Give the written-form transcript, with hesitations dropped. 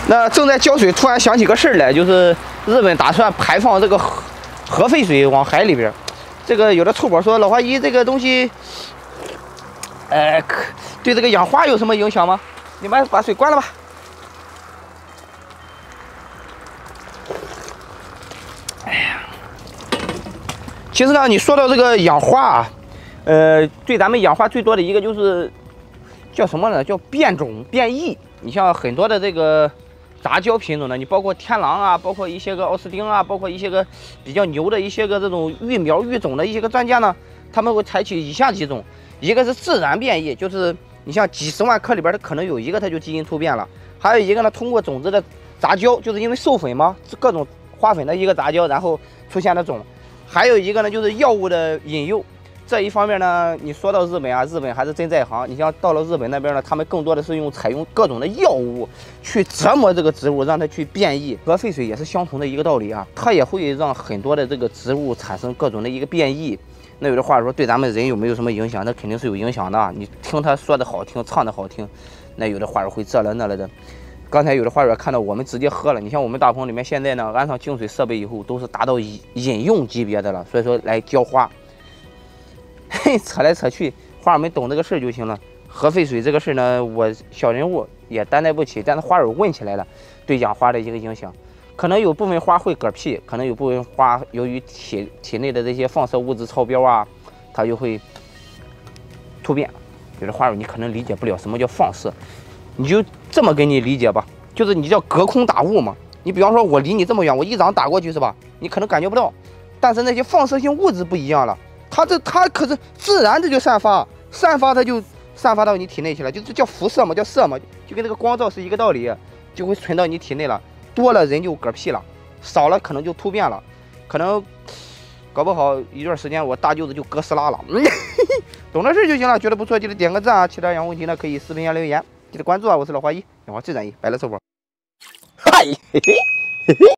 那正在浇水，突然想起个事儿来，就是日本打算排放这个核废水往海里边。这个有的臭宝说，老花姨这个东西，对这个养花有什么影响吗？你们把水关了吧。哎呀，其实呢，你说到这个养花啊，对咱们养花最多的一个就是叫什么呢？叫变种变异。你像很多的这个杂交品种呢，你包括天狼啊，包括一些个奥斯丁啊，包括一些个比较牛的一些个这种育苗育种的一些个专家呢，他们会采取以下几种：一个是自然变异，就是你像几十万颗里边，它可能有一个它就基因突变了；还有一个呢，通过种子的杂交，就是因为授粉嘛，各种花粉的一个杂交，然后出现的种；还有一个呢，就是药物的引诱。这一方面呢，你说到日本啊，日本还是真在行。你像到了日本那边呢，他们更多的是采用各种的药物去折磨这个植物，让它去变异。核废水也是相同的一个道理啊，它也会让很多的这个植物产生各种的一个变异。那有的话说，对咱们人有没有什么影响？那肯定是有影响的。你听他说的好听，唱的好听，那有的话说会这了那了的。刚才有的话说看到我们直接喝了，你像我们大棚里面现在呢，安上净水设备以后，都是达到饮用级别的了，所以说来浇花。嘿，扯来扯去，花友们懂这个事儿就行了。核废水这个事儿呢，我小人物也担待不起，但是花友问起来了，对养花的一个影响，可能有部分花会嗝屁，可能有部分花由于体内的这些放射物质超标啊，它就会突变。有的花友你可能理解不了什么叫放射，你就这么给你理解吧，就是你叫隔空打雾嘛。你比方说，我离你这么远，我一掌打过去是吧？你可能感觉不到，但是那些放射性物质不一样了。它可是自然的就散发它就散发到你体内去了，就这叫辐射嘛，叫射嘛，就跟这个光照是一个道理，就会存到你体内了。多了人就嗝屁了，少了可能就突变了，可能搞不好一段时间我大舅子就哥斯拉了。懂这事就行了，觉得不错记得点个赞啊，其他有问题呢可以视频下留言，记得关注啊，我是老花一，养花最专一，白了臭宝。嗨，嘿嘿嘿嘿。